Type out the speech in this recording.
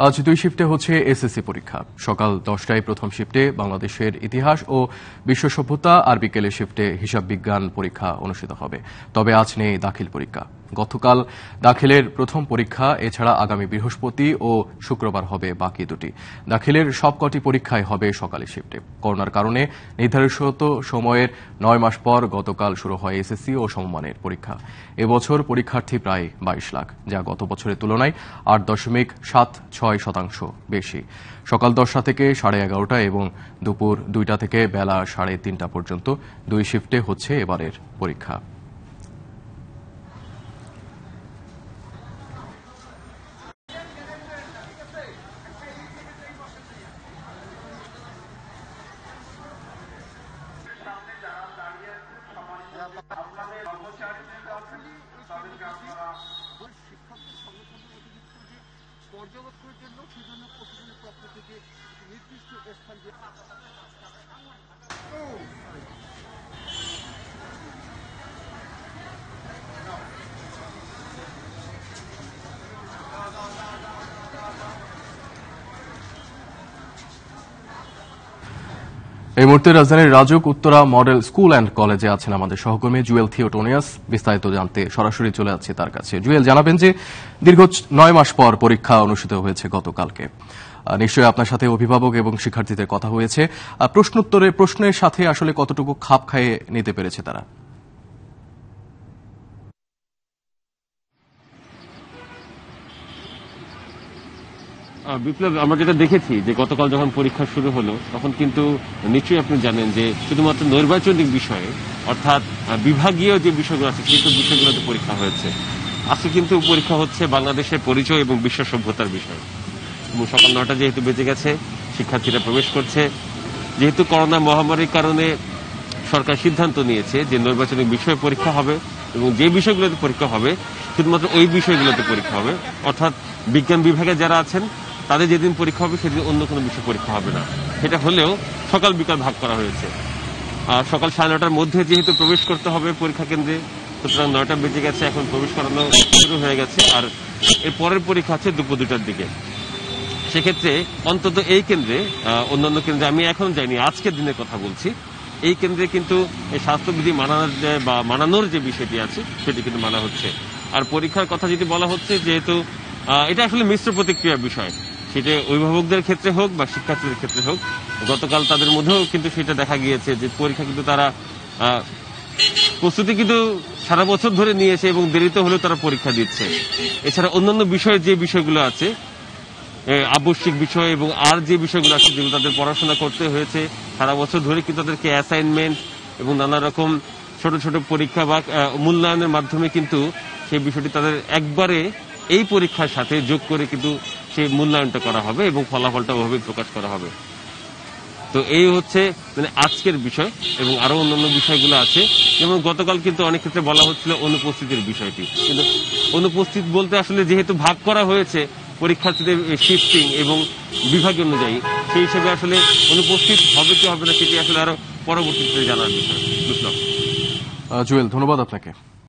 আজ দুই শিফটে হচ্ছে এসএসসি পরীক্ষা। সকাল 10টায় প্রথম শিফটে বাংলাদেশের ইতিহাস ও বিশ্ব সভ্যতা, আর বিকেলে শিফটে হিসাব বিজ্ঞান পরীক্ষা অনুষ্ঠিত হবে। তবে আজ নেই দাখিল পরীক্ষা। গতকাল দাখিলের প্রথম পরীক্ষা, এছাড়া আগামী বৃহস্পতি ও শুক্রবার হবে বাকি দুটি। দাখিলের সবকটি পরীক্ষাই হবে সকালে শিফটে। করোনার কারণে নির্ধারিত সময়ের 9 মাস পর গতকাল শুরু হয় এসএসসি ও সমমানের পরীক্ষা। এবছর পরীক্ষার্থী প্রায় 22 লাখ, যা গত বছরের তুলনায় 8.76% বেশি। সকাল 10টা থেকে 11:30 এবং দুপুর 2টা থেকে বেলা 3:30 পর্যন্ত দুই শিফটে হচ্ছে এবারের পরীক্ষা। পর্যবেক্ষণের জন্য সেজন্য প্রশাসনের পক্ষ থেকে নির্দিষ্ট স্থান এই মুহূর্তে রাজধানীর Rajuk Uttara model school and কলেজে আছেন আমাদের সহকর্মী জুয়েল থিওটোনিয়াস। বিস্তারিত জানতে সরাসরি চলে যাচ্ছি তার কাছে। জুয়েল, জানাবেন যে দীর্ঘ 9 মাস পর পরীক্ষা অনুষ্ঠিত হয়েছে গতকালকে। নিশ্চয়ই আপনার সাথে অভিভাবক এবং শিক্ষার্থীদের কথা হয়েছে। প্রশ্নের সাথে আসলে কতটুকু খাপ খাইয়ে নিতে পেরেছে তারা? বিপ্লব, আমরা যেটা দেখেছি যে গতকাল যখন পরীক্ষা শুরু হলো তখন কিন্তু নিশ্চয়ই আপনি জানেন যে শুধুমাত্র নৈর্বাচনিক বিষয়ে, অর্থাৎ বিভাগীয় যে বিষয়গুলো আছে সেই সব বিষয়গুলোতে পরীক্ষা হয়েছে। আজকে কিন্তু পরীক্ষা হচ্ছে বাংলাদেশের পরিচয় এবং বিশ্ব সভ্যতার বিষয়। এবং সকাল 9টা যেহেতু বেজে গেছে, শিক্ষার্থীরা প্রবেশ করছে। যেহেতু করোনা মহামারীর কারণে সরকার সিদ্ধান্ত নিয়েছে যে নৈর্বাচনিক বিষয়ে পরীক্ষা হবে এবং যে বিষয়গুলোতে পরীক্ষা হবে শুধুমাত্র ওই বিষয়গুলোতে পরীক্ষা হবে, অর্থাৎ বিজ্ঞান বিভাগে যারা আছেন তাদের যেদিন পরীক্ষা হবে সেদিন অন্য কোনো বিষয় পরীক্ষা হবে না। সেটা হলেও সকাল বিকাল ভাগ করা হয়েছে। আর সকাল 9:30টার মধ্যে যেহেতু প্রবেশ করতে হবে পরীক্ষা কেন্দ্রে, সুতরাং 9টা বেজে গেছে, এখন প্রবেশ করানো শুরু হয়ে গেছে। আর এর পরের পরীক্ষা হচ্ছে দুপুর 2টার দিকে। সেক্ষেত্রে অন্তত এই কেন্দ্রে, অন্যান্য কেন্দ্রে আমি এখন যাইনি, আজকের দিনের কথা বলছি, এই কেন্দ্রে কিন্তু এই স্বাস্থ্যবিধি মানানোর যে বিষয়টি আছে সেটি কিন্তু মানা হচ্ছে। আর পরীক্ষার কথা যদি বলা হচ্ছে, যেহেতু এটা আসলে মিশ্র প্রতিক্রিয়ার বিষয়, সেটা অভিভাবকদের ক্ষেত্রে হোক বা শিক্ষার্থীদের ক্ষেত্রে হোক, গতকাল তাদের মধ্যেও কিন্তু সেটা দেখা গিয়েছে যে পরীক্ষা কিন্তু তারা প্রস্তুতি কিন্তু সারা বছর ধরে নিয়েছে এবং দেরিতে হলেও তারা পরীক্ষা দিচ্ছে। এছাড়া অন্যান্য বিষয়ে যে বিষয়গুলো আছে, আবশ্যিক বিষয় এবং আর যে বিষয়গুলো আছে যেগুলো তাদের পড়াশোনা করতে হয়েছে সারা বছর ধরে, কিন্তু তাদেরকে অ্যাসাইনমেন্ট এবং নানা রকম ছোট ছোট পরীক্ষা বা মূল্যায়নের মাধ্যমে কিন্তু সেই বিষয়টি তাদের একবারে এই পরীক্ষার সাথে যোগ করে কিন্তু সেই মূল্যায়নটা করা হবে এবং ফলাফলটা ওভাবে প্রকাশ করা হবে। তো এই হচ্ছে মানে আজকের বিষয়। এবং আরো অন্যান্য বিষয়গুলো আছে, যেমন গতকাল কিন্তু অনেক ক্ষেত্রে বলা হচ্ছিল অনুপস্থিতির বিষয়টি, কিন্তু অনুপস্থিত বলতে আসলে যেহেতু ভাগ করা হয়েছে পরীক্ষার্থীদের শিফটিং এবং বিভাগ অনুযায়ী, সেই হিসেবে আসলে অনুপস্থিত হবে কি হবে না সেটি আসলে আরো পরবর্তীতে জানার বিষয়। জুয়েল, ধন্যবাদ আপনাকে।